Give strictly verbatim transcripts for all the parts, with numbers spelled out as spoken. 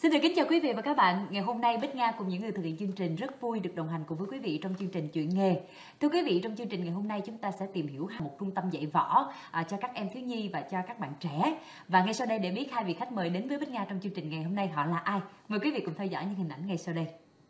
Xin được kính chào quý vị và các bạn. Ngày hôm nay Bích Nga cùng những người thực hiện chương trình rất vui được đồng hành cùng với quý vị trong chương trình Chuyện Nghề. Thưa quý vị, trong chương trình ngày hôm nay chúng ta sẽ tìm hiểu một trung tâm dạy võ à, cho các em thiếu nhi và cho các bạn trẻ. Và ngay sau đây để biết hai vị khách mời đến với Bích Nga trong chương trình ngày hôm nay họ là ai, mời quý vị cùng theo dõi những hình ảnh ngay sau đây.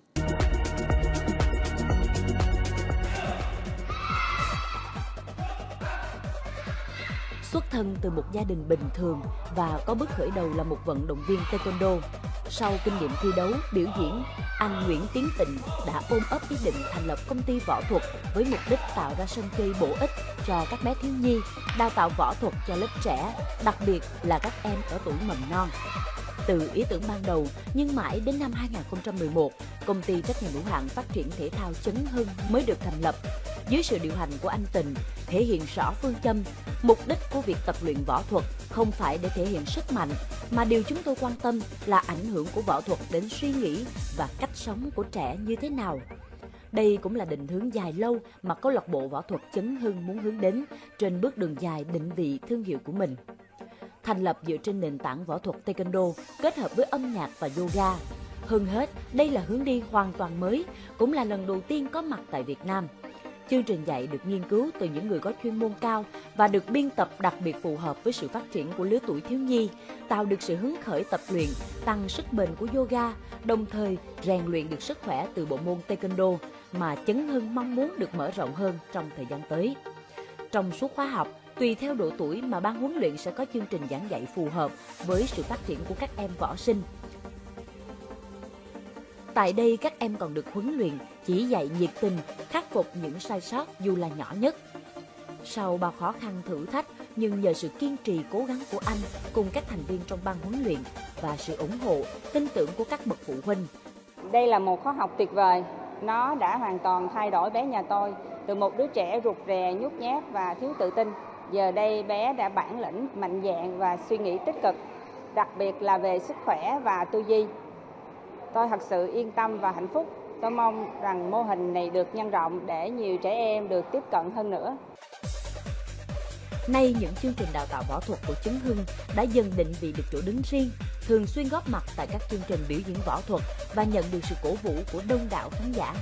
Xuất thân từ một gia đình bình thường và có bước khởi đầu là một vận động viên taekwondo. Sau kinh nghiệm thi đấu, biểu diễn, anh Nguyễn Tiến Tịnh đã ôm ấp ý định thành lập công ty võ thuật với mục đích tạo ra sân chơi bổ ích cho các bé thiếu nhi, đào tạo võ thuật cho lớp trẻ, đặc biệt là các em ở tuổi mầm non. Từ ý tưởng ban đầu, nhưng mãi đến năm hai nghìn không trăm mười một, công ty trách nhiệm hữu hạn phát triển thể thao Chấn Hưng mới được thành lập. Dưới sự điều hành của anh Tịnh, thể hiện rõ phương châm, mục đích của việc tập luyện võ thuật không phải để thể hiện sức mạnh, mà điều chúng tôi quan tâm là ảnh hưởng của võ thuật đến suy nghĩ và cách sống của trẻ như thế nào. Đây cũng là định hướng dài lâu mà câu lạc bộ võ thuật Chấn Hưng muốn hướng đến trên bước đường dài định vị thương hiệu của mình. Thành lập dựa trên nền tảng võ thuật taekwondo kết hợp với âm nhạc và yoga. Hơn hết, đây là hướng đi hoàn toàn mới, cũng là lần đầu tiên có mặt tại Việt Nam. Chương trình dạy được nghiên cứu từ những người có chuyên môn cao và được biên tập đặc biệt phù hợp với sự phát triển của lứa tuổi thiếu nhi, tạo được sự hứng khởi tập luyện, tăng sức bền của yoga, đồng thời rèn luyện được sức khỏe từ bộ môn taekwondo mà Chấn Hưng mong muốn được mở rộng hơn trong thời gian tới. Trong suốt khóa học, tùy theo độ tuổi mà ban huấn luyện sẽ có chương trình giảng dạy phù hợp với sự phát triển của các em võ sinh. Tại đây các em còn được huấn luyện, chỉ dạy nhiệt tình, khắc phục những sai sót dù là nhỏ nhất. Sau bao khó khăn thử thách, nhưng nhờ sự kiên trì cố gắng của anh cùng các thành viên trong ban huấn luyện và sự ủng hộ, tin tưởng của các bậc phụ huynh. Đây là một khóa học tuyệt vời, nó đã hoàn toàn thay đổi bé nhà tôi từ một đứa trẻ rụt rè, nhút nhát và thiếu tự tin. Giờ đây bé đã bản lĩnh, mạnh dạn và suy nghĩ tích cực, đặc biệt là về sức khỏe và tư duy. Tôi thật sự yên tâm và hạnh phúc. Tôi mong rằng mô hình này được nhân rộng để nhiều trẻ em được tiếp cận hơn nữa. Nay những chương trình đào tạo võ thuật của Chấn Hưng đã dần định vị được chỗ đứng riêng, thường xuyên góp mặt tại các chương trình biểu diễn võ thuật và nhận được sự cổ vũ của đông đảo khán giả.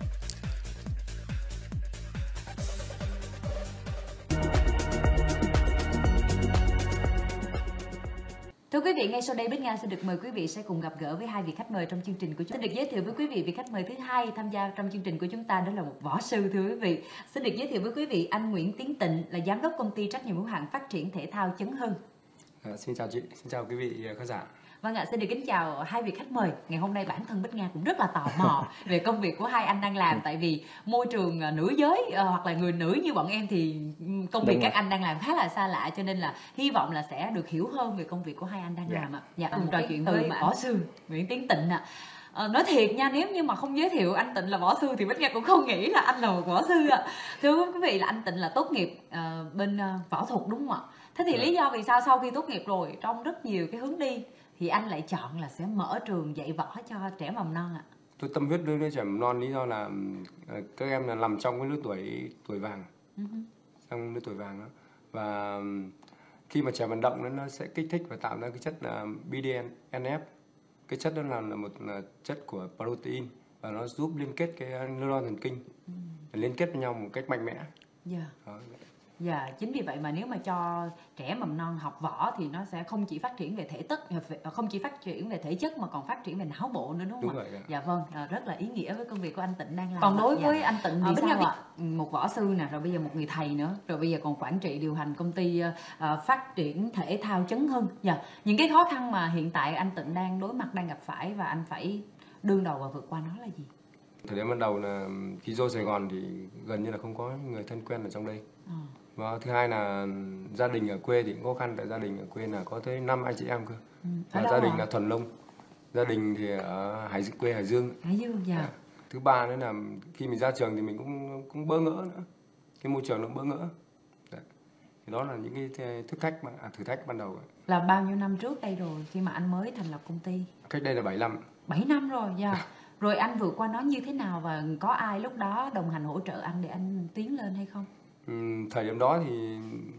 Thưa quý vị, ngay sau đây Bích Nga sẽ được mời quý vị sẽ cùng gặp gỡ với hai vị khách mời trong chương trình của chúng ta. Xin được giới thiệu với quý vị vị khách mời thứ hai tham gia trong chương trình của chúng ta, đó là một võ sư. Thưa quý vị, xin được giới thiệu với quý vị anh Nguyễn Tiến Tịnh là giám đốc công ty trách nhiệm hữu hạn phát triển thể thao Chấn Hưng. À, xin chào chị, xin chào quý vị khán giả. Vâng ạ, xin được kính chào hai vị khách mời. Ngày hôm nay bản thân Bích Nga cũng rất là tò mò về công việc của hai anh đang làm. Tại vì môi trường nữ giới hoặc là người nữ như bọn em thì công việc các anh đang làm khá là xa lạ. Cho nên là hy vọng là sẽ được hiểu hơn về công việc của hai anh đang yeah. làm ạ. Dạ, cùng trò chuyện với võ sư Nguyễn Tiến Tịnh ạ. À, nói thiệt nha, nếu như mà không giới thiệu anh Tịnh là võ sư thì Bích Nga cũng không nghĩ là anh là một võ sư ạ. Thưa quý vị, là anh Tịnh là tốt nghiệp uh, bên uh, võ thuật đúng không ạ? Thế thì yeah. lý do vì sao sau khi tốt nghiệp rồi trong rất nhiều cái hướng đi thì anh lại chọn là sẽ mở trường dạy võ cho trẻ mầm non ạ? Tôi tâm huyết đối với trẻ mầm non lý do là các em là nằm trong cái lứa tuổi tuổi vàng, uh-huh. trong lứa tuổi vàng đó, và khi mà trẻ vận động nó, nó sẽ kích thích và tạo ra cái chất là bê đê en ép. Cái chất đó là, là một là chất của protein và nó giúp liên kết cái neuron thần kinh, uh-huh. liên kết với nhau một cách mạnh mẽ. Dạ. Yeah. Dạ, chính vì vậy mà nếu mà cho trẻ mầm non học võ thì nó sẽ không chỉ phát triển về thể chất, không chỉ phát triển về thể chất mà còn phát triển về não bộ nữa đúng không đúng ạ? Rồi, dạ vâng, rất là ý nghĩa với công việc của anh Tịnh đang làm. Còn đối dạ. với anh Tịnh thì à, sao ạ? Một võ sư nè, rồi bây giờ một người thầy nữa, rồi bây giờ còn quản trị điều hành công ty uh, phát triển thể thao Chấn Hưng. Dạ, những cái khó khăn mà hiện tại anh Tịnh đang đối mặt, đang gặp phải và anh phải đương đầu và vượt qua nó là gì? Thời điểm ban đầu là khi vô Sài Gòn thì gần như là không có người thân quen ở trong đây. À. Và thứ hai là gia đình ở quê thì cũng khó khăn, tại gia đình ở quê là có tới năm anh chị em cơ. Ừ. Và gia đình à? Là thuần nông. Gia đình thì ở Hải quê Hải Dương. Hải Dương dạ. À. Thứ ba nữa là khi mình ra trường thì mình cũng cũng bỡ ngỡ nữa. Cái môi trường nó bỡ ngỡ. Đấy. Thì đó là những cái thử thách mà à, thử thách ban đầu. Là bao nhiêu năm trước đây rồi khi mà anh mới thành lập công ty? Cách đây là bảy năm. bảy năm rồi dạ. À. Rồi anh vượt qua nó như thế nào và có ai lúc đó đồng hành hỗ trợ anh để anh tiến lên hay không? Ừ, thời điểm đó thì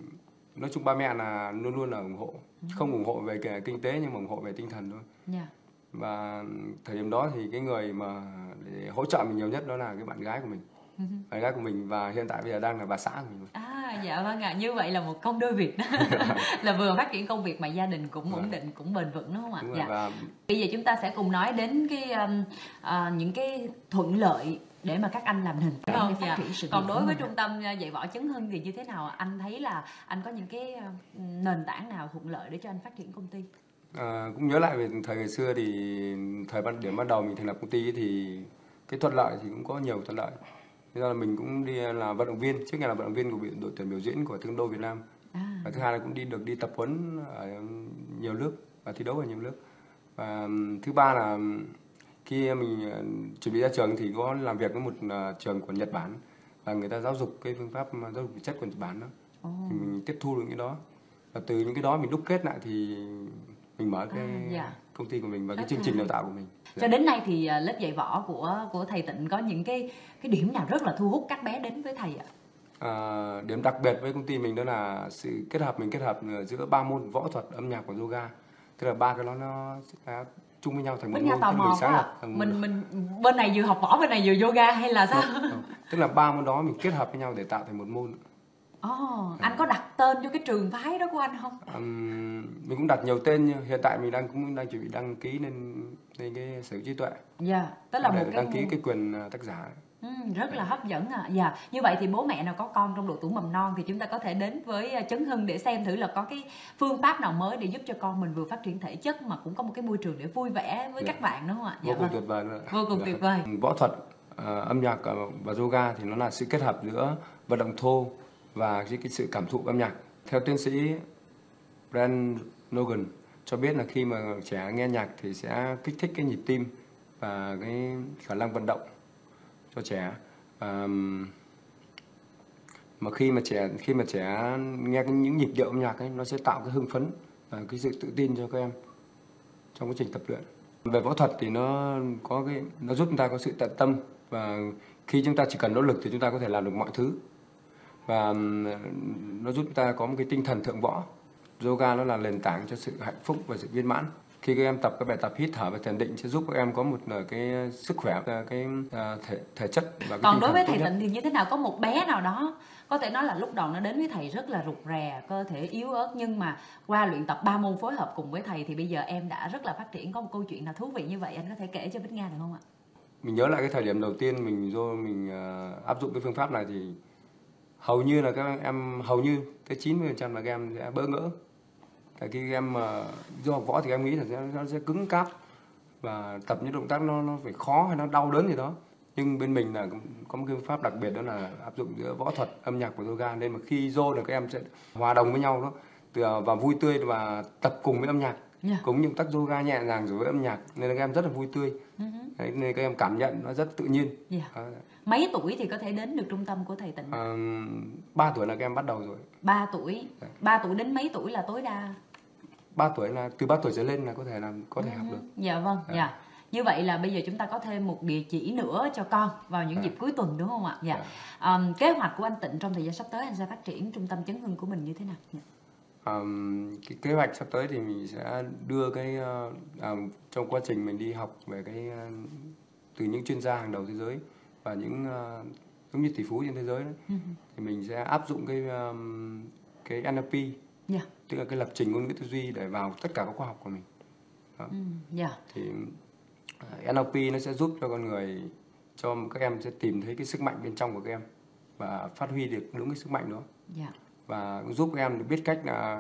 nói chung ba mẹ là luôn luôn là ủng hộ, ừ. không ủng hộ về kinh tế nhưng mà ủng hộ về tinh thần thôi. Yeah. Và thời điểm đó thì cái người mà để hỗ trợ mình nhiều nhất đó là cái bạn gái của mình. Bạn gái của mình và hiện tại bây giờ đang là bà xã của mình. À dạ vâng ạ, à. Như vậy là một công đôi việc đó. Là vừa phát triển công việc mà gia đình cũng ổn định, cũng bền vững đúng không ạ? Đúng Dạ. và... Bây giờ chúng ta sẽ cùng nói đến cái um, uh, những cái thuận lợi để mà các anh làm nền tảng Vâng, để phát dạ. triển sự nghiệp. Còn đối với trung tâm dạy võ Chấn Hưng thì như thế nào? Anh thấy là anh có những cái uh, nền tảng nào thuận lợi để cho anh phát triển công ty? À, cũng nhớ lại về thời ngày xưa thì thời ban điểm ban đầu mình thành lập công ty thì cái thuận lợi thì cũng có nhiều thuận lợi. Thế là mình cũng đi là vận động viên, trước ngày là vận động viên của đội tuyển biểu diễn của Taekwondo Việt Nam. À. Và thứ hai là cũng đi được đi tập huấn ở nhiều nước và thi đấu ở nhiều nước. Và thứ ba là khi mình chuẩn bị ra trường thì có làm việc với một trường của Nhật Bản và người ta giáo dục cái phương pháp giáo dục chất của Nhật Bản đó. Oh. Thì mình tiếp thu được cái đó. Và từ những cái đó mình đúc kết lại thì mình mở cái à, dạ. công ty của mình và rất cái chương trình đào tạo của mình. Cho dạ. đến nay thì lớp dạy võ của của thầy Tịnh có những cái cái điểm nào rất là thu hút các bé đến với thầy ạ? À, điểm đặc biệt với công ty mình đó là sự kết hợp mình kết hợp giữa ba môn võ thuật, âm nhạc và yoga. Tức là ba cái đó nó sẽ chung với nhau thành một môn. Tò mò quá. Mình mình bên này vừa học võ bên này vừa yoga hay là sao? Không, không. Tức là ba môn đó mình kết hợp với nhau để tạo thành một môn. Oh, anh có đặt tên cho cái trường phái đó của anh không? Um, mình cũng đặt nhiều tên, nhưng hiện tại mình đang cũng đang chuẩn bị đăng ký lên lên cái sở hữu trí tuệ. Dạ, yeah, tức là để một cái đăng ký cái quyền tác giả. Ừ, rất là hấp dẫn à. Dạ, như vậy thì bố mẹ nào có con trong độ tuổi mầm non thì chúng ta có thể đến với Chấn Hưng để xem thử là có cái phương pháp nào mới để giúp cho con mình vừa phát triển thể chất mà cũng có một cái môi trường để vui vẻ với dạ. các bạn đúng không ạ? Dạ, vô cùng vâng. tuyệt vời luôn. Vô cùng dạ. tuyệt vời. Võ thuật, uh, âm nhạc và yoga thì nó là sự kết hợp giữa vận động thô và cái sự cảm thụ âm nhạc. Theo tiến sĩ Brent Logan cho biết là khi mà trẻ nghe nhạc thì sẽ kích thích cái nhịp tim và cái khả năng vận động cho trẻ. À, mà khi mà trẻ khi mà trẻ nghe cái, những nhịp điệu âm nhạc ấy, nó sẽ tạo cái hưng phấn và cái sự tự tin cho các em trong quá trình tập luyện. Về võ thuật thì nó có cái nó giúp chúng ta có sự tận tâm và khi chúng ta chỉ cần nỗ lực thì chúng ta có thể làm được mọi thứ. Và nó giúp chúng ta có một cái tinh thần thượng võ. Yoga nó là nền tảng cho sự hạnh phúc và sự viên mãn. Khi các em tập các bài tập hít thở và thiền định sẽ giúp các em có một cái sức khỏe, cái thể, thể chất và cái còn đối với thầy Tịnh thì như thế nào? Có một bé nào đó có thể nói là lúc đầu nó đến với thầy rất là rụt rè, cơ thể yếu ớt, nhưng mà qua luyện tập ba môn phối hợp cùng với thầy thì bây giờ em đã rất là phát triển. Có một câu chuyện nào thú vị như vậy anh có thể kể cho Bích Nga được không ạ? Mình nhớ lại cái thời điểm đầu tiên mình vô mình uh, áp dụng cái phương pháp này thì hầu như là các em hầu như tới chín mươi phần trăm là các em sẽ bỡ ngỡ. Tại khi các em mà uh, do học võ thì em nghĩ là sẽ, nó sẽ cứng cáp và tập những động tác nó nó phải khó hay nó đau đớn gì đó. Nhưng bên mình là có một cái phương pháp đặc biệt đó là áp dụng giữa võ thuật, âm nhạc và yoga, nên mà khi vô là các em sẽ hòa đồng với nhau đó, từ và vui tươi và tập cùng với âm nhạc, yeah. cùng những tác yoga nhẹ nhàng rồi với âm nhạc, nên là các em rất là vui tươi. Uh-huh. Đấy, nên các em cảm nhận nó rất tự nhiên. Yeah. À, mấy tuổi thì có thể đến được trung tâm của thầy Tịnh? À, ba tuổi là các em bắt đầu rồi. ba tuổi. ba tuổi đến mấy tuổi là tối đa? ba tuổi là từ ba tuổi trở lên là có thể làm có thể uh-huh. học được. Dạ vâng. Dạ. Yeah. Như vậy là bây giờ chúng ta có thêm một địa chỉ nữa cho con vào những à. dịp cuối tuần đúng không ạ? Dạ. À. Um, kế hoạch của anh Tịnh trong thời gian sắp tới anh sẽ phát triển trung tâm Chấn Hưng của mình như thế nào? Dạ. Um, cái kế hoạch sắp tới thì mình sẽ đưa cái uh, uh, trong quá trình mình đi học về cái uh, từ những chuyên gia hàng đầu thế giới và những uh, giống như tỷ phú trên thế giới đấy, uh-huh. thì mình sẽ áp dụng cái um, cái en lờ pê, yeah. tức là cái lập trình ngôn ngữ tư duy để vào tất cả các khóa học của mình. Đó. Uh, yeah. Thì en lờ pê nó sẽ giúp cho con người, cho các em sẽ tìm thấy cái sức mạnh bên trong của các em và phát huy được đúng cái sức mạnh đó. Yeah. Và giúp các em biết cách là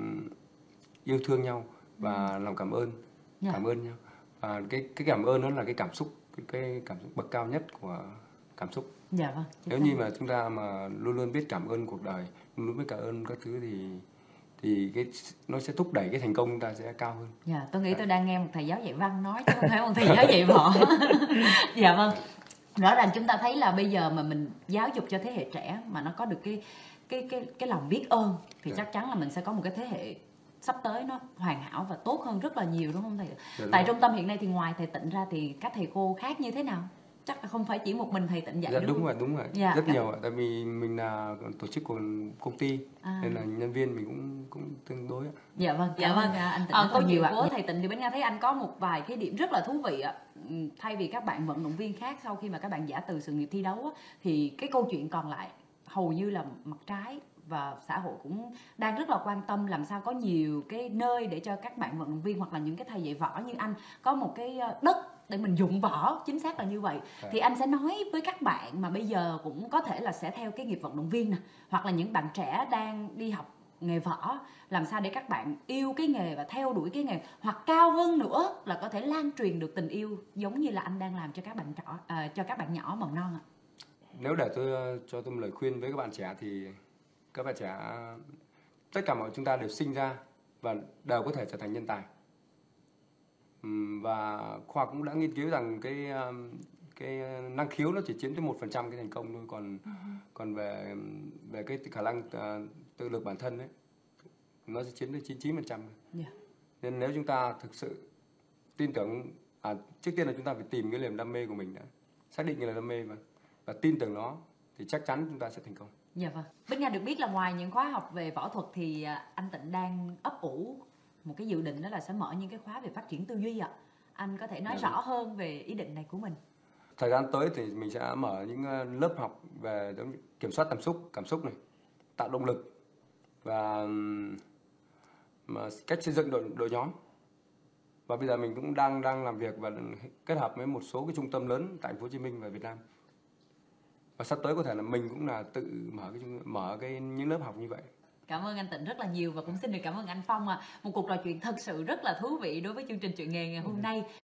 yêu thương nhau và ừ. lòng cảm ơn, yeah. cảm ơn nhau. Và cái cái cảm ơn đó là cái cảm xúc, cái, cái cảm xúc bậc cao nhất của cảm xúc. Dạ vâng. Nếu như mà chúng ta mà luôn luôn biết cảm ơn cuộc đời, luôn luôn biết cảm ơn các thứ thì thì cái nó sẽ thúc đẩy cái thành công chúng ta sẽ cao hơn. Dạ, tôi nghĩ tôi đang nghe một thầy giáo dạy văn nói chứ không phải một thầy giáo dạy võ. Dạ vâng. Rõ ràng chúng ta thấy là bây giờ mà mình giáo dục cho thế hệ trẻ mà nó có được cái cái cái cái lòng biết ơn thì dạ. chắc chắn là mình sẽ có một cái thế hệ sắp tới nó hoàn hảo và tốt hơn rất là nhiều đúng không thầy? Dạ, tại trung tâm hiện nay thì ngoài thầy Tịnh ra thì các thầy cô khác như thế nào? chắc là không phải chỉ một mình thầy Tịnh dạy Dạ, đúng đúng không? rồi, đúng rồi. Dạ, Rất cảm- nhiều ạ. Tại vì mình là tổ chức của công ty À. nên là nhân viên mình cũng cũng tương đối ạ. Dạ vâng, Dạ cảm vâng. ơn à, anh Tịnh Ờ, rất câu là chuyện nhiều ạ. của Của thầy Tịnh thì Bích Nga thấy anh có một vài cái điểm rất là thú vị ạ. Ừ, thay vì các bạn vận động viên khác sau khi mà các bạn giã từ sự nghiệp thi đấu á, thì cái câu chuyện còn lại hầu như là mặt trái, và xã hội cũng đang rất là quan tâm làm sao có nhiều cái nơi để cho các bạn vận động viên hoặc là những cái thầy dạy võ như anh có một cái đất để mình dụng võ, chính xác là như vậy. À. Thì anh sẽ nói với các bạn mà bây giờ cũng có thể là sẽ theo cái nghiệp vận động viên nè, hoặc là những bạn trẻ đang đi học nghề võ, làm sao để các bạn yêu cái nghề và theo đuổi cái nghề, hoặc cao hơn nữa là có thể lan truyền được tình yêu giống như là anh đang làm cho các bạn trọ, à, cho các bạn nhỏ mầm non ạ. Nếu để tôi cho tôi một lời khuyên với các bạn trẻ thì các bạn trẻ, tất cả mọi chúng ta đều sinh ra và đều có thể trở thành nhân tài. Ừm, Và khoa cũng đã nghiên cứu rằng cái um, cái năng khiếu nó chỉ chiếm tới một phần trăm cái thành công thôi, còn còn về về cái khả năng uh, tự lực bản thân ấy nó sẽ chiếm tới chín mươi chín phần trăm. Yeah. Nên nếu chúng ta thực sự tin tưởng, à, trước tiên là chúng ta phải tìm cái niềm đam mê của mình đã, xác định cái là đam mê và và tin tưởng nó thì chắc chắn chúng ta sẽ thành công. Dạ vâng. Bích Nga được biết là ngoài những khóa học về võ thuật thì à, anh Tịnh đang ấp ủ một cái dự định, đó là sẽ mở những cái khóa về phát triển tư duy ạ. Anh có thể nói Dạ. rõ hơn về ý định này của mình? Thời gian tới thì mình sẽ mở những uh, lớp học về giống như kiểm soát cảm xúc, cảm xúc này, tạo động lực và um, mà cách xây dựng đội đội nhóm. Và bây giờ mình cũng đang đang làm việc và kết hợp với một số cái trung tâm lớn tại thành phố Hồ Chí Minh và Việt Nam. Và sắp tới có thể là mình cũng là tự mở cái trung- mở cái những lớp học như vậy. Cảm ơn anh Tịnh rất là nhiều, và cũng xin được cảm ơn anh Phong ạ. Một cuộc trò chuyện thật sự rất là thú vị đối với chương trình Chuyện Nghề ngày hôm nay.